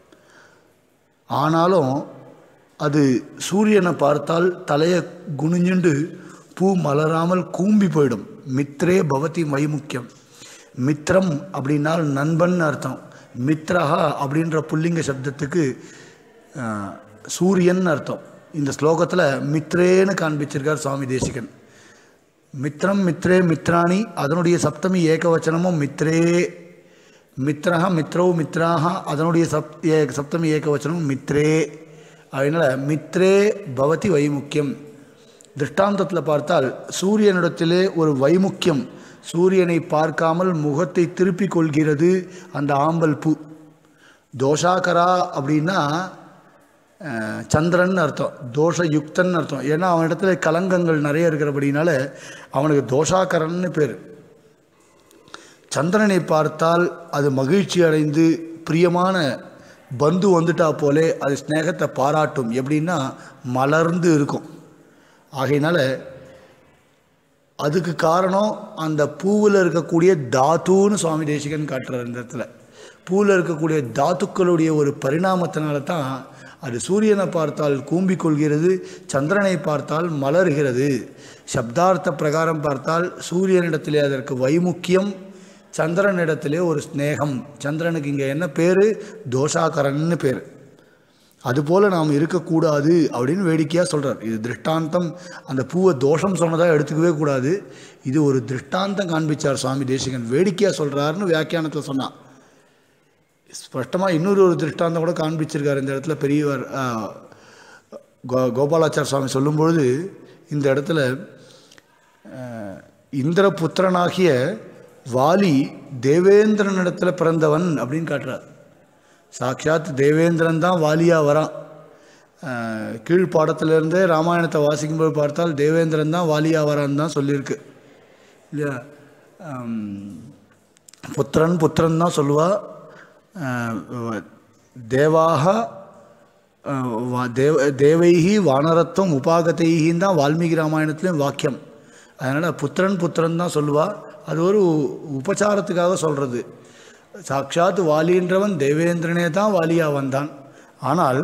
ஆனாலும் அது சூரியனை பார்த்தால் தலையை குனிஞ்சுண்டு பூ மலராமல் கூம்பி போயிடும். மித்ரே பவதி வைமுக்கியம். மித்ரம் அப்படின்னால் நண்பன் அர்த்தம். மித்ரஹா அப்படின்ற புல்லிங்க சப்தத்துக்கு சூரியன் அர்த்தம். இந்த ஸ்லோகத்தில் மித்ரேன்னு காண்பிச்சிருக்கார் சுவாமி தேசிகன். மித்ரம் மித்ரே மித்ராணி, அதனுடைய சப்தமி ஏகவச்சனமும் மித்ரே. மித்ரஹா மித்ரௌ மித்ராஹா, அதனுடைய சப்தமி ஏகவச்சனமும் மித்ரே. அதனால் மித்ரே பவதி வைமுக்கியம். திருஷ்டாந்தத்தில் பார்த்தால் சூரியனிடத்திலே ஒரு வைமுக்கியம், சூரியனை பார்க்காமல் முகத்தை திருப்பிக் கொள்கிறது அந்த ஆம்பல் பூ. தோஷாகரா அப்படின்னா சந்திரன் அர்த்தம், தோஷயுக்தன் அர்த்தம். ஏன்னா அவனிடத்துல கலங்கங்கள் நிறைய இருக்கிறபடினால அவனுக்கு தோஷாகரன்னு பேர். சந்திரனை பார்த்தால் அது மகிழ்ச்சி அடைந்து பிரியமான பந்து வந்துட்டா போலே அது ஸ்நேகத்தை பாராட்டும். எப்படின்னா மலர்ந்து இருக்கும். ஆகையினால அதுக்கு காரணம் அந்த பூவில் இருக்கக்கூடிய தாத்துன்னு சுவாமி தேசிகன் காட்டுறார். இந்த இடத்துல பூவில் இருக்கக்கூடிய தாத்துக்களுடைய ஒரு பரிணாமத்தினால தான் அது சூரியனை பார்த்தால் கூம்பிக் கொள்கிறது, சந்திரனை பார்த்தால் மலர்கிறது. சப்தார்த்த பிரகாரம் பார்த்தால் சூரியனிடத்திலே அதற்கு வைமுக்கியம், சந்திரனிடத்திலே ஒரு ஸ்நேகம். சந்திரனுக்கு இங்கே என்ன பேர்? தோஷாகரன்னு பேர். அதுபோல் நாம் இருக்கக்கூடாது அப்படின்னு வேடிக்கையாக சொல்கிறார். இது திருஷ்டாந்தம். அந்த பூவை தோஷம் சொன்னதாக எடுத்துக்கவே கூடாது. இது ஒரு திருஷ்டாந்தம் காண்பிச்சார் சுவாமி தேசிகன். வேடிக்கையாக சொல்கிறாருன்னு வியாக்கியானத்தில் சொன்னான். ஸ்பஷ்டமாக இன்னொரு திருஷ்டாந்தம் கூட காண்பிச்சிருக்கார் இந்த இடத்துல பெரியவர் கோபாலாச்சார சுவாமி சொல்லும்பொழுது. இந்த இடத்துல இந்திரபுத்திரனாகிய வாலி தேவேந்திரனிடத்தில் பிறந்தவன் அப்படின்னு காட்டுறார். சாட்சாத் தேவேந்திரன் தான் வாலியாக வரான். கீழ்ப்பாடத்திலிருந்தே ராமாயணத்தை வாசிக்கும்போது பார்த்தால் தேவேந்திரன் தான் வாலியாக வரான்னு தான் சொல்லியிருக்கு இல்லையா. புத்திரன் புத்திரன் தான் சொல்லுவா. தேவாக தேவைஹி வானரத்துவம் உபாகதைஹின்னு தான் வால்மீகி ராமாயணத்துலேயும் வாக்கியம். அதனால் புத்திரன் புத்திரன் தான் சொல்லுவாள். அது ஒரு உபச்சாரத்துக்காக சொல்கிறது. சாட்சாத் வாலின்றவன் தேவேந்திரனே தான் வாலியாக வந்தான். ஆனால்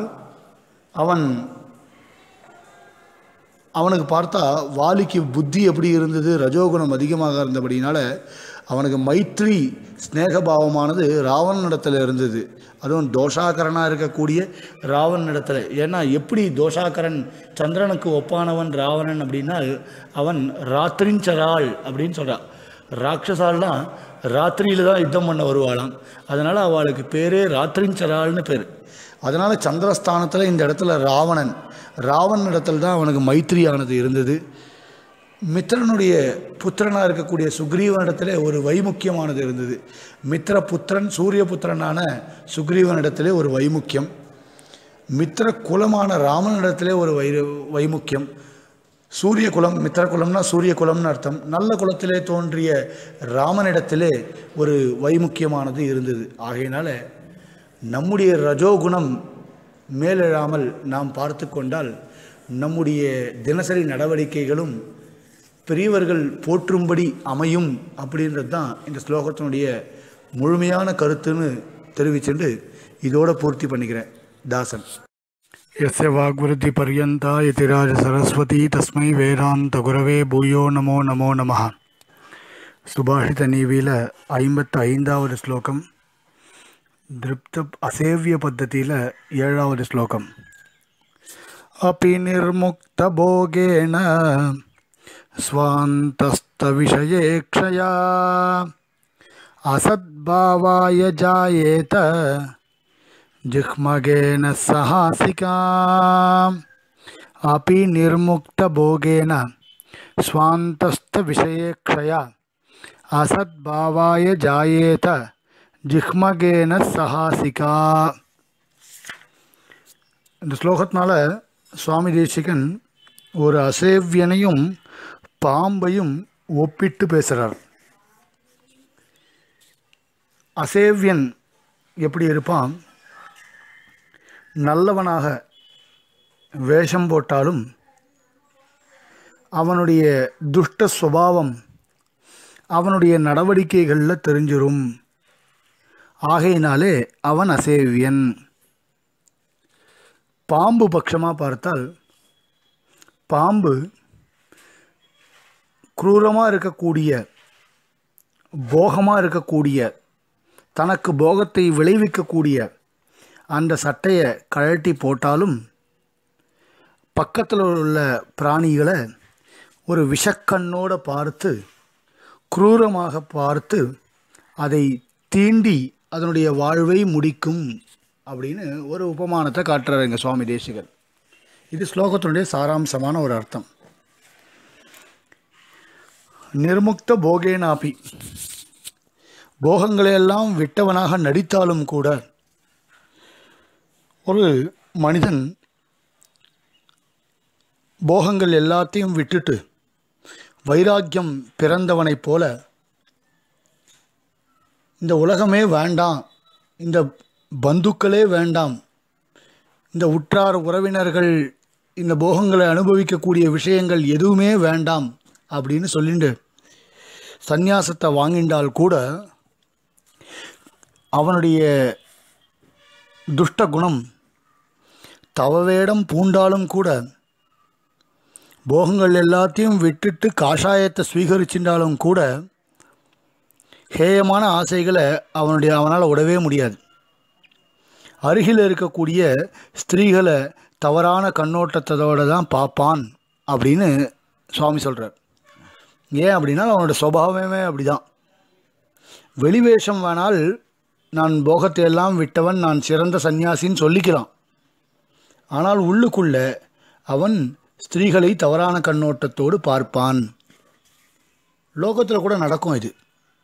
அவனுக்கு பார்த்தா வாலிக்கு புத்தி எப்படி இருந்தது, ரஜோகுணம் அதிகமாக இருந்தபடினால அவனுக்கு மைத்ரி ஸ்நேகபாவமானது ராவணனிடத்தில் இருந்தது. அதுவும் தோஷாகரனாக இருக்கக்கூடிய ராவணனிடத்தில். ஏன்னா எப்படி தோஷாகரன் சந்திரனுக்கு ஒப்பானவன் ராவணன் அப்படின்னா அவன் ராத்திரிஞ்சராள் அப்படின்னு சொல்கிறான். ராட்சசால்னால் ராத்திரியில் தான் யுத்தம் பண்ண வருவாளாம். அதனால் அவளுக்கு பேரே ராத்திரிஞ்சராள்னு பேர். அதனால் சந்திரஸ்தானத்தில் இந்த இடத்துல ராவணன் இடத்துல தான் அவனுக்கு மைத்திரியானது இருந்தது. மித்திரனுடைய புத்திரனாக இருக்கக்கூடிய சுக்ரீவனிடத்தில் ஒரு வைமுக்கியமானது இருந்தது. மித்திர புத்திரன் சூரிய புத்திரனான சுக்ரீவனிடத்திலே ஒரு வைமுக்கியம், மித்திர குலமான ராமனிடத்திலே ஒரு வைமுக்கியம். சூரிய குலம், மித்திர குலம்னா சூரிய குலம்னு அர்த்தம். நல்ல குலத்திலே தோன்றிய ராமனிடத்திலே ஒரு வைமுக்கியமானது இருந்தது. ஆகையினால நம்முடைய ரஜோகுணம் மேலெழாமல் நாம் பார்த்து கொண்டால் நம்முடைய தினசரி நடவடிக்கைகளும் பெரியவர்கள் போற்றும்படி அமையும் அப்படின்றது தான் இந்த ஸ்லோகத்தினுடைய முழுமையான கருத்துன்னு தெரிவிச்சுட்டு இதோட பூர்த்தி பண்ணிக்கிறேன். தாசன். यस्य वाग्वृद्धि पर्यन्ता यतिराज सरस्वती तस्मै वेदांत गुरवे भूयो नमो नमो नमः. सुभाषित नीवील 55வது ஸ்லோகம். திருப்த அசேவிய பத்ததியில் 7வது ஸ்லோகம். अपि निर्मुक्त भोगेन स्वान्तस्थ विषये क्षया असद्भावाय जायेत जिह्मगेन सहासिका. अपि निर्मुक्त भोगेन स्वान्तस्थ विषये क्षया असद्भावाय जायेत जिह्मगेन सहासिका. இந்த ஸ்லோகத்தினால சுவாமி தேசிகன் ஒரு அசேவியனையும் பாம்பையும் ஒப்பிட்டு பேசுகிறார். அசேவியன் எப்படி இருப்பான்? நல்லவனாக வேஷம் போட்டாலும் அவனுடைய துஷ்ட சுபாவம் அவனுடைய நடவடிக்கைகளில் தெரிஞ்சிரும். ஆகையினாலே அவன் அசேவியன். பாம்பு பட்சமாக பார்த்தால் பாம்பு குரூரமாக இருக்கக்கூடிய, போகமாக இருக்கக்கூடிய, தனக்கு போகத்தை விளைவிக்கக்கூடிய அந்த சட்டையை கழட்டி போட்டாலும் பக்கத்தில் உள்ள பிராணிகளை ஒரு விஷக்கண்ணோடு பார்த்து குரூரமாக பார்த்து அதை தீண்டி அதனுடைய வாழ்வை முடிக்கும் அப்படின்னு ஒரு உபமானத்தை காட்டுறாரு எங்கள் சுவாமி தேசிகர். இது ஸ்லோகத்தினுடைய சாராம்சமான ஒரு அர்த்தம். நிர்முக்த போகேனாபி, போகங்களையெல்லாம் விட்டவனாக நடித்தாலும் கூட ஒரு மனிதன் போகங்கள் எல்லாத்தையும் விட்டுட்டு வைராக்கியம் பிறந்தவனைப் போல இந்த உலகமே வேண்டாம், இந்த பந்துக்களே வேண்டாம், இந்த உற்றார் உறவினர்கள், இந்த போகங்களை அனுபவிக்கக்கூடிய விஷயங்கள் எதுவுமே வேண்டாம் அப்படின்னு சொல்லிட்டு சந்நியாசத்தை வாங்கிண்டால் கூட அவனுடைய துஷ்ட குணம் தவவேடம் பூண்டாலும் கூட போகங்கள் எல்லாத்தையும் விட்டுட்டு காஷாயத்தை ஸ்வீகரிச்சின்றாலும் கூட ஹேயமான ஆசைகளை அவனால் விடவே முடியாது. அருகில் இருக்கக்கூடிய ஸ்திரீகளை தவறான கண்ணோட்டத்தோடு தான் பார்ப்பான் அப்படின்னு சுவாமி சொல்கிறார். ஏன் அப்படின்னா அவனோட சுபாவமே அப்படி தான். வெளிவேஷம் வேணால் நான் போகத்தை எல்லாம் விட்டவன், நான் சிறந்த சந்நியாசின்னு சொல்லிக்கிறான். ஆனால் உள்ளுக்குள்ளே அவன் ஸ்திரீகளை தவறான கண்ணோட்டத்தோடு பார்ப்பான். லோகத்தில் கூட நடக்கும். இது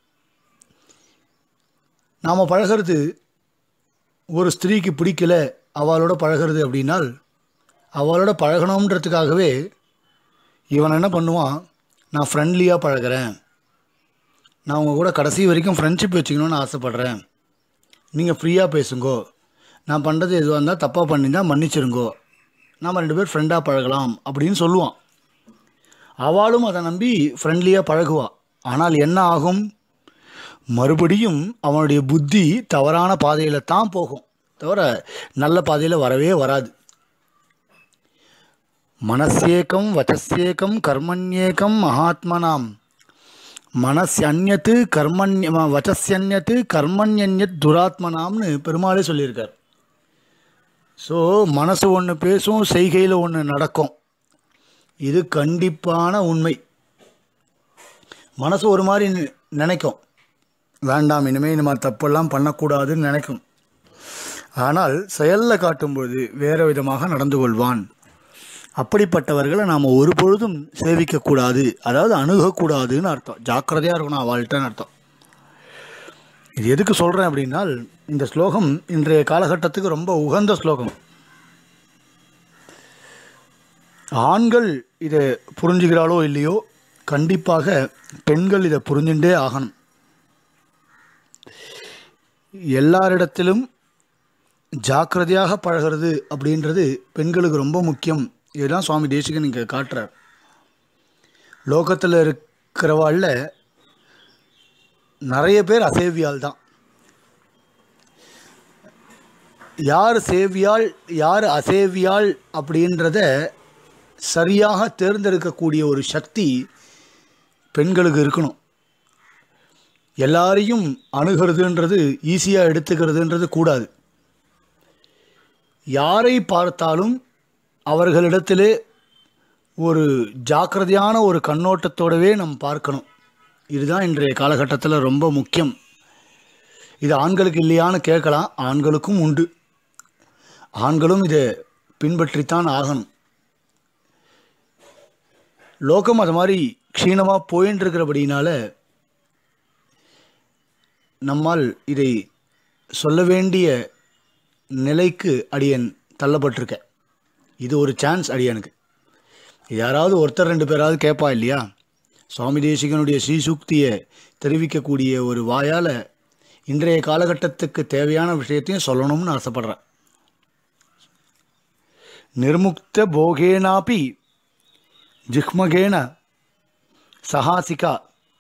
நாம் பழகிறது ஒரு ஸ்திரீக்கு பிடிக்கல, அவளோட பழகிறது அப்படின்னால் அவளோட பழகணுன்றதுக்காகவே இவன் என்ன பண்ணுவான், நான் ஃப்ரெண்ட்லியாக பழகிறேன், நான் உங்கள் கூட கடைசி வரைக்கும் ஃப்ரெண்ட்ஷிப் வச்சுக்கணுன்னு ஆசைப்பட்றேன், நீங்கள் ஃப்ரீயாக பேசுங்கோ, நான் பண்ணுறது எதுவாக இருந்தால் தப்பாக பண்ணியிருந்தால் மன்னிச்சிருங்கோ, நாம் 2 பேர் ஃப்ரெண்டாக பழகலாம் அப்படின்னு சொல்லுவான். அவளும் அதை நம்பி ஃப்ரெண்ட்லியாக பழகுவாள். ஆனால் என்ன ஆகும், மறுபடியும் அவனுடைய புத்தி தவறான பாதையில் தான் போகும், தவிர நல்ல பாதையில் வரவே வராது. மனசேக்கம் வச்சசேக்கம் கர்மண்யேக்கம் மகாத்மனாம் மனசன்யத்து வச்சஸ்யன்யத்து கர்மண்யன்யத் துராத்மனாம்னு பெருமாளே சொல்லியிருக்கார். ஸோ மனசு ஒன்று பேசும், செய்கையில் ஒன்று நடக்கும். இது கண்டிப்பான உண்மை. மனசு ஒரு மாதிரி நினைக்கும், வேண்டாம் இனிமேல் இந்த மாதிரி தப்பெல்லாம் பண்ணக்கூடாதுன்னு நினைக்கும். ஆனால் செயலில் காட்டும்பொழுது வேறு விதமாக நடந்து கொள்வான். அப்படிப்பட்டவர்களை நாம் ஒரு பொழுதும் சேவிக்கக்கூடாது, அதாவது அணுகக்கூடாதுன்னு அர்த்தம். ஜாக்கிரதையாக இருக்கணும் அவள்கிட்டன்னு அர்த்தம். இது எதுக்கு சொல்கிறேன் அப்படின்னால், இந்த ஸ்லோகம் இன்றைய காலகட்டத்துக்கு ரொம்ப உகந்த ஸ்லோகம். ஆண்கள் இதை புரிஞ்சுக்கிறாளோ இல்லையோ, கண்டிப்பாக பெண்கள் இதை புரிஞ்சுட்டே ஆகணும். எல்லாரிடத்திலும் ஜாக்கிரதையாக பழகிறது அப்படின்றது பெண்களுக்கு ரொம்ப முக்கியம். இதுதான் சுவாமி தேசிகன் இங்கே காட்டுறார். லோகத்தில் இருக்கிறவாளில் நிறைய பேர் அசேவியால் தான். யார் சேவியாள் யார் அசேவியாள் அப்படின்றத சரியாக தேர்ந்தெடுக்கக்கூடிய ஒரு சக்தி பெண்களுக்கு இருக்கணும். எல்லாரையும் அணுகிறதுன்றது, ஈஸியாக எடுத்துக்கிறதுன்றது கூடாது. யாரை பார்த்தாலும் அவர்களிடத்திலே ஒரு ஜாக்கிரதையான ஒரு கண்ணோட்டத்தோடவே நம்ம பார்க்கணும். இதுதான் இன்றைய காலகட்டத்தில் ரொம்ப முக்கியம். இது ஆண்களுக்கு இல்லையான்னு கேட்கலாம், ஆண்களுக்கும் உண்டு. ஆண்களும் இதை பின்பற்றித்தான் ஆகணும். லோகம் அது மாதிரி க்ஷீணமாக போயின்னு இருக்கிறபடினால நம்மால் இதை சொல்ல வேண்டிய நிலைக்கு அடியன் தள்ளப்பட்டிருக்கேன். இது ஒரு சான்ஸ் அடியனுக்கு. யாராவது ஒருத்தர் 2 பேராவது கேட்பா இல்லையா, சுவாமி தேசிகனுடைய ஸ்ரீசூக்தியை தெரிவிக்கக்கூடிய ஒரு வாயால் இன்றைய காலகட்டத்துக்கு தேவையான விஷயத்தையும் சொல்லணும்னு ஆசைப்படுறேன். நிர்முக்த போகேனாபி ஜிஹ்மகேன சஹாசிகா.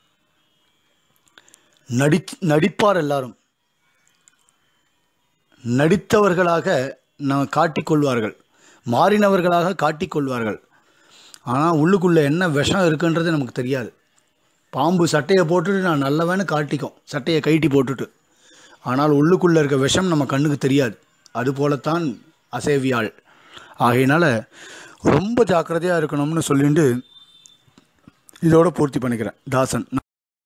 நடிப்பார் எல்லாரும், நடித்தவர்களாக காட்டிக்கொள்வார்கள், மாறினவர்களாக காட்டிக்கொள்வார்கள். ஆனால் உள்ளுக்குள்ளே என்ன விஷம் இருக்குன்றது நமக்கு தெரியாது. பாம்பு சட்டையை போட்டுட்டு நான் நல்லவன்னு காட்டிக்கும், சட்டையை கைட்டி போட்டுட்டு. ஆனால் உள்ளுக்குள்ளே இருக்க விஷம் நம்ம கண்ணுக்கு தெரியாது. அதுபோலத்தான் அசேவியாள். ஆகையினால ரொம்ப ஜாக்கிரதையாக இருக்கணும்னு சொல்லிட்டு இதோடு பூர்த்தி பண்ணிக்கிறேன். தாசன்.